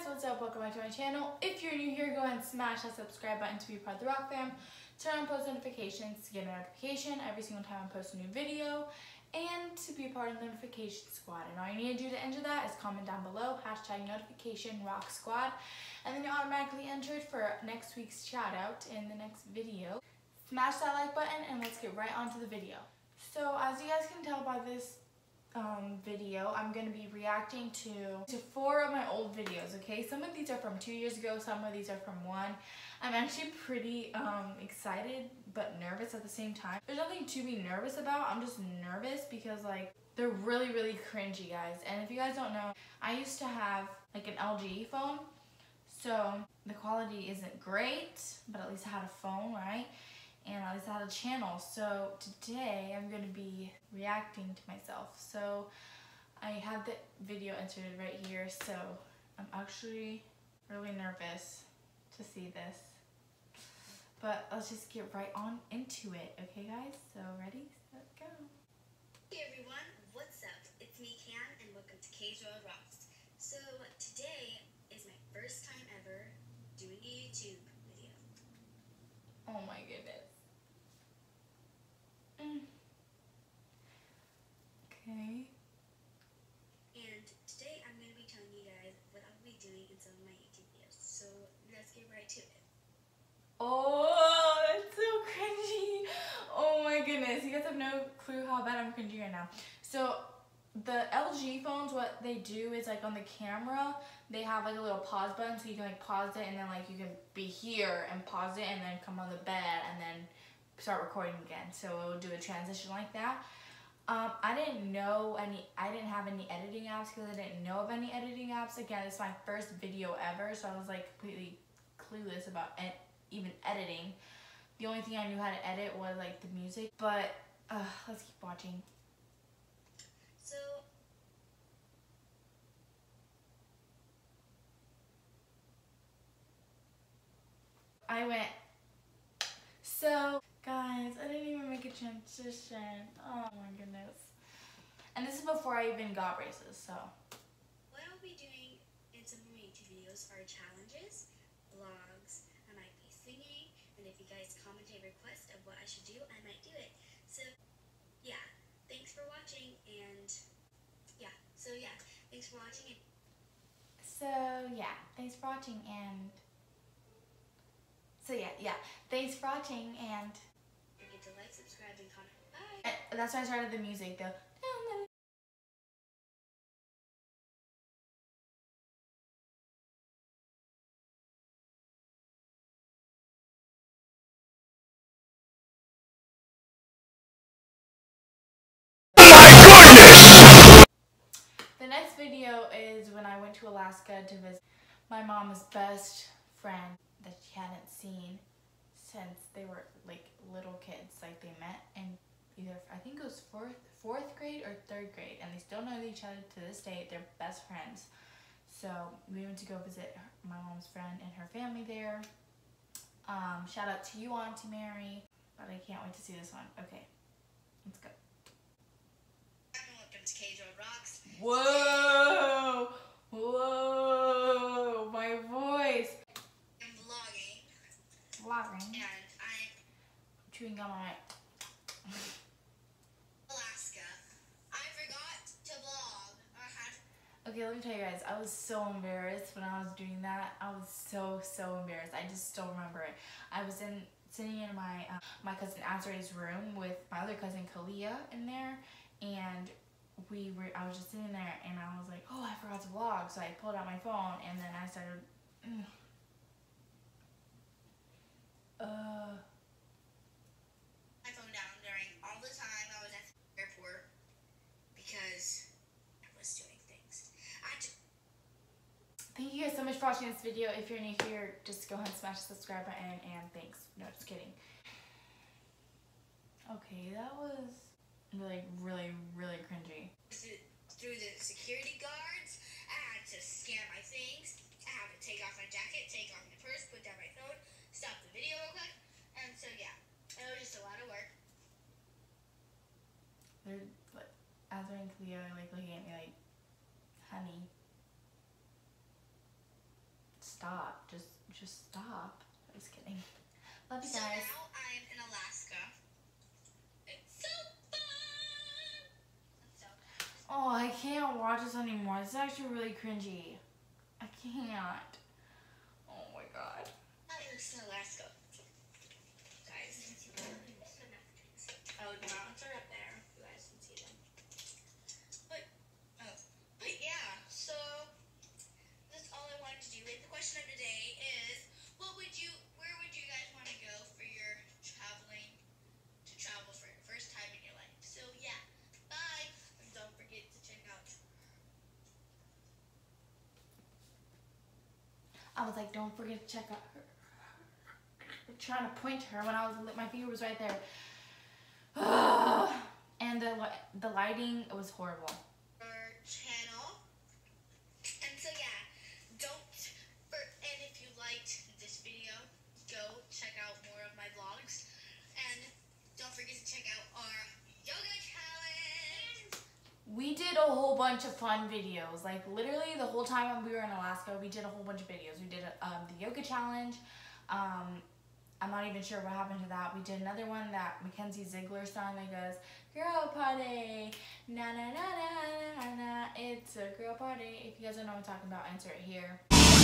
what's up? Welcome back to my channel. If you're new here, go ahead and smash that subscribe button to be part of the Rock fam. Turn on post notifications to get a notification every single time I post a new video and to be a part of the notification squad. And all you need to do to enter that is comment down below, #notification rock squad, and then you're automatically entered for next week's shout out in the next video. Smash that like button and let's get right onto the video. So as you guys can tell by this video, I'm going to be reacting to 4 of my old videos, okay? Some of these are from 2 years ago, some of these are from 1. I'm actually pretty excited but nervous at the same time. There's nothing to be nervous about, I'm just nervous because like they're really cringy, guys. And if you guys don't know, I used to have like an LG phone, so the quality isn't great, but at least I had a phone, right? And at least I had a channel. So today I'm going to be reacting to myself. So I have the video entered right here, so I'm actually really nervous to see this. But let's just get right on into it, okay guys? So ready, set, go. Hey everyone, what's up? It's me, Cam, and welcome to K's Royal Rocks. So today is my first time ever doing a YouTube video. Oh my goodness. Okay. And today I'm going to be telling you guys what I'll be doing in some of my YouTube videos. So let's get right to it. Oh, that's so cringy. Oh my goodness. You guys have no clue how bad I'm cringy right now. So the LG phones, what they do is like on the camera, they have like a little pause button so you can like pause it and then like you can be here and pause it and then come on the bed and then start recording again. So it will do a transition like that. I didn't have any editing apps because I didn't know of any editing apps. Again, it's my first video ever, so I was like completely clueless about even editing. The only thing I knew how to edit was like the music, but let's keep watching. So guys, I didn't even make a transition. Oh my goodness. And this is before I even got braces, so. what I'll be doing in some of my YouTube videos are challenges, vlogs, I might be singing, and if you guys comment a request of what I should do, I might do it. So yeah, thanks for watching, and yeah, thanks for watching. Thanks for watching and Forget to like, subscribe, and comment. Bye! that's why I started the music though. The next video is when I went to Alaska to visit my mom's best friend that she hadn't seen since they were like little kids. Like they met in either, I think it was fourth grade or 3rd grade, and they still know each other to this day. They're best friends. So we went to go visit my mom's friend and her family there. Shout out to you, Auntie Mary. But I can't wait to see this one. Okay, let's go. Welcome to K's Royal Rocks. Whoa! Whoa! My voice! I'm vlogging. Vlogging? And I'm Chewing gum on it. Alaska. I forgot to vlog. Okay, let me tell you guys, I was so embarrassed when I was doing that. I was so embarrassed. I just still remember it. I was sitting in my cousin Azrae's room with my other cousin Kalia in there, and I was just sitting there and I was like, oh, I forgot to vlog. So I pulled out my phone and then I started my phone down during all the time I was at the airport because I was doing things. Thank you guys so much for watching this video. If you're new here, just go ahead and smash the subscribe button and thanks. No, just kidding. Okay, that was really cringy. Through the security guards, I had to scan my things, I had to take off my jacket, take off my purse, put down my phone, stop the video real quick, and so yeah, it was just a lot of work. They're like, Azrae and Kalia are like looking at me like, honey. stop. Just stop. Just kidding. Love you So guys. now I'm in Alaska. It's so fun! So, Oh, I can't watch this anymore. This is actually really cringy. I can't. Oh my god. how it looks in Alaska. Guys, oh, the mountains are up there. You guys can see them. But yeah, so that's all I wanted to do. The question of the day is, where would you guys want to go for your travel for your first time in your life? So yeah, bye, and don't forget to check out. I was like, don't forget to check out her. Trying to point to her when my finger was right there. And the lighting was horrible. Our channel. And so yeah, and if you liked this video, go check out more of my vlogs. And don't forget to check out our yoga challenge. We did a whole bunch of fun videos. Like literally the whole time we were in Alaska, we did a whole bunch of videos. We did the yoga challenge. I'm not even sure what happened to that. We did another one that Mackenzie Ziegler song that goes, girl party, na na na na na na, it's a girl party. If you guys don't know what I'm talking about, answer it here.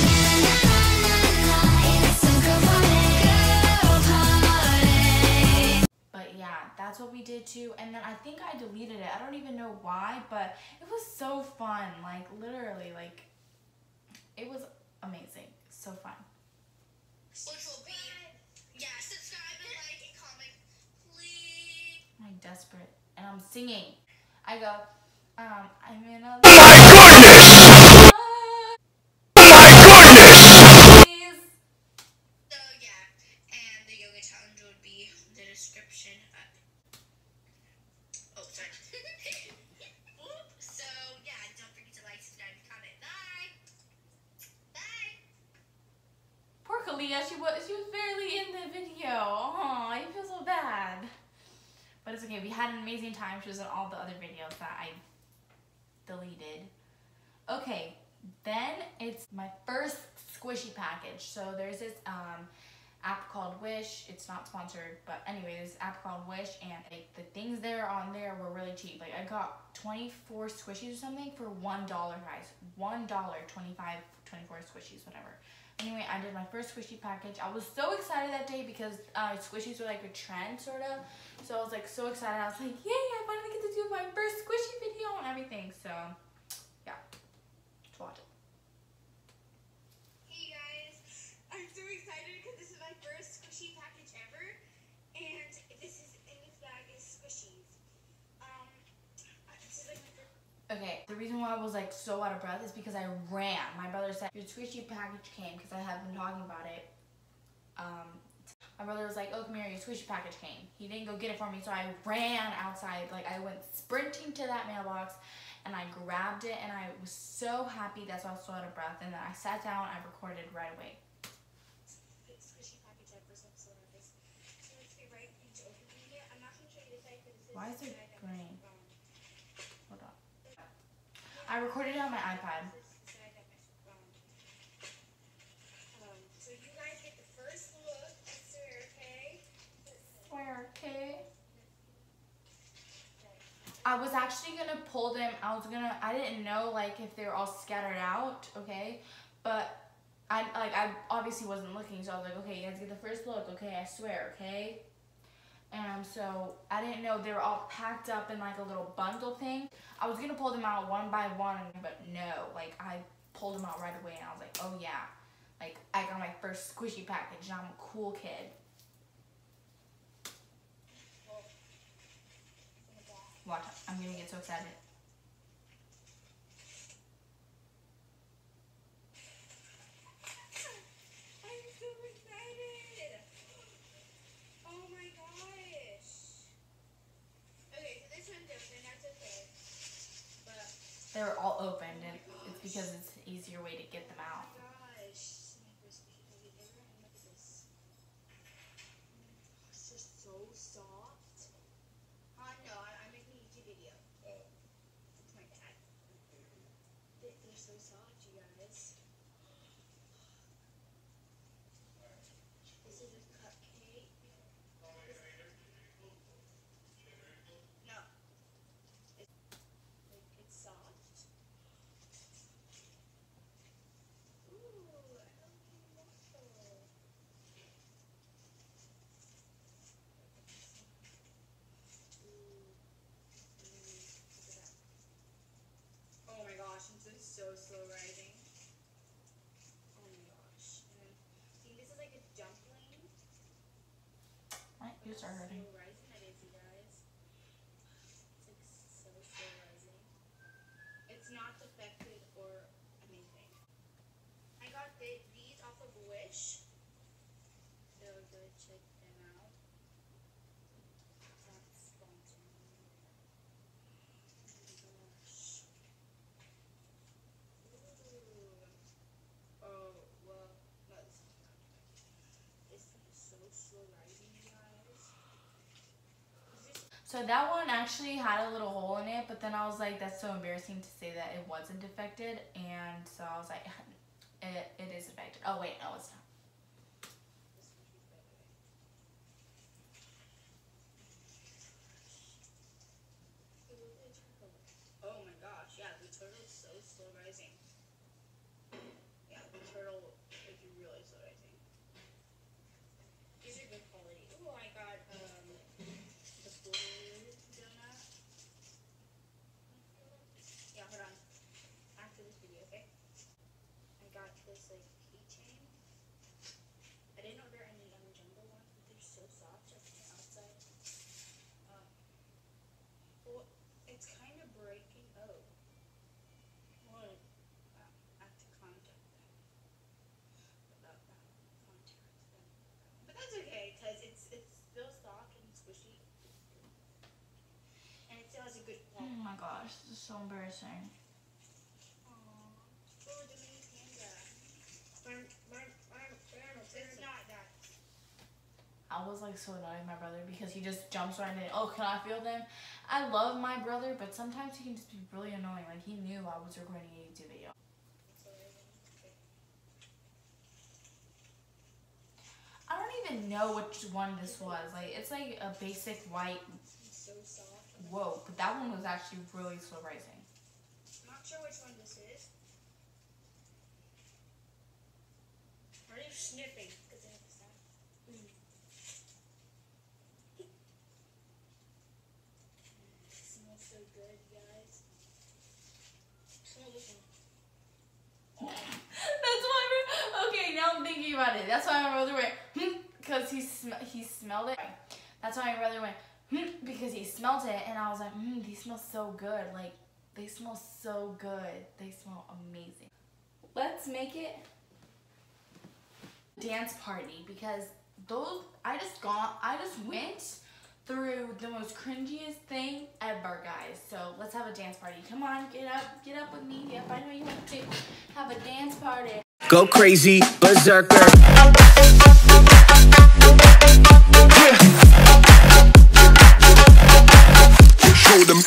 But yeah, that's what we did too. And then I think I deleted it. I don't even know why, but it was so fun. Like literally, like it was amazing. So fun. Which will be, subscribe and like and comment, please. I'm desperate. And I'm singing. I go, I'm in a please. So yeah, and the yoga challenge would be the description up. Oh, sorry. So yeah, don't forget to like, subscribe, and comment. Bye. Bye. Poor Kalia, she was barely in the video. Oh, I feel so bad. But it's okay. We had an amazing time. She was in all the other videos that I deleted. Okay, then it's my first squishy package. So there's this app called Wish. It's not sponsored, but anyway, this app called Wish, and like the things there on there were really cheap. Like I got 24 squishies or something for $1, guys. $1, 24 squishies, whatever. Anyway, I did my first squishy package. I was so excited that day because squishies were like a trend, sort of. So I was like so excited. I was like, yay, I finally get to do my first squishy video and everything. So, yeah. Let's watch it. Hey guys, I'm so excited because this is my first squishy package ever, and this bag is squishies. This is like my first. Okay, the reason why I was like so out of breath is because I ran. My brother said, your squishy package came, because I had been talking about it. My brother was like, oh, come here, your squishy package came. He didn't go get it for me, so I ran outside. Like, I went sprinting to that mailbox, and I grabbed it, and I was so happy. That's why I was so out of breath. And then I sat down, I recorded right away. Squishy package ever, so I'm so nervous. So let's get right into opening it. I'm not going to show you the side because Why is it green? Hold on. I recorded it on my iPad. So you guys get the first look, I swear, okay? Swear, okay? I was actually gonna pull them. I didn't know like if they were all scattered out, okay? But I obviously wasn't looking, so I was like, okay, you guys get the first look, okay? I swear, okay? And so I didn't know they were all packed up in like a little bundle thing. I was gonna pull them out one by one, but no, like I pulled them out right away, and I was like, oh yeah, like I got my first squishy package, and I'm a cool kid. Watch, I'm gonna get so excited. I'm so excited! Oh my gosh! Okay, so this one's open, that's okay. But They were all opened, and it's because it's an easier way to get them out. oh my gosh, this is my first squishy package ever, and look at this. It's just so soft. No, I'm making a YouTube video. It's my dad. They're so soft, you guys. shoulders are hurting. Slow rising, I didn't see guys. It's like so slow rising. It's not defected or anything. I got these off of Wish. So go check them out. It's not sponsored. Oh my gosh. Ooh. Oh, well, no, this is not defective. This thing is so slow rising, you guys. So that one actually had a little hole in it, but then I was like, that's so embarrassing to say that it wasn't defected, and so I was like, it is defected. Oh wait, no, it's not. Oh my gosh, yeah, the turtle is so slow rising. Yeah, the turtle is really slow rising. These are good quality. Ooh, I got the blue donut. Yeah, hold on. After this video, okay? I got this like keychain. I didn't order any jumbo ones, but they're so soft just on the outside. Well, it's kind of breaking. Oh. Well, I have to contact them about that. Contact them. But that's okay, because it's still soft and squishy. And it still has a good Oh quality. my gosh, this is so embarrassing. Aww. Oh, the mini panda. It's not that. I was like so annoyed with my brother because he just jumps right in. Oh, can I feel them? I love my brother, but sometimes he can just be really annoying. Like he knew I was recording a YouTube video. I don't even know which one this was. Like it's like a basic white. It's so soft. Whoa, but that one was actually really slow rising. I'm not sure which one this is. Are you sniffing? Because I have the sound. It smells so good, guys. Smell this one. That's why. Okay, now I'm thinking about it. That's why my brother went because he smelled it. That's why my brother went because he smelled it, and I was like, these smell so good. Like they smell so good. They smell amazing. Let's make it dance party because those I just went through the most cringiest thing ever, guys. So let's have a dance party. Come on, get up with me. Yep, I know you want to have a dance party. Go crazy, berserker. Show them.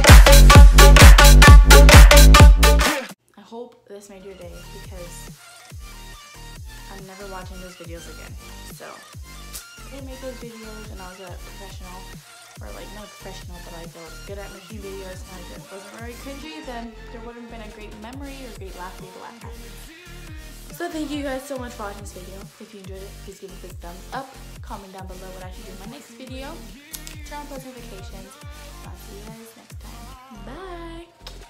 I hope this made your day because I'm never watching those videos again. So I didn't make those videos and I was a professional, or like not a professional, but like I was good at making videos and I just wasn't very cringy, then there wouldn't have been a great memory or great laugh for you to laugh at. So thank you guys so much for watching this video. If you enjoyed it, please give it a big thumbs up. Comment down below what I should do in my next video. Turn on post notifications. I'll see you guys next time. Bye!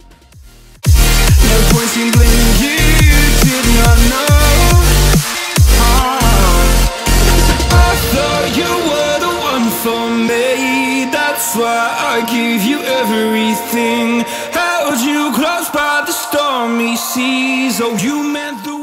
No point in blaming you, did not know. I thought you were the one for me. That's why I give you everything. Held you close by the stormy seas. Oh, you meant the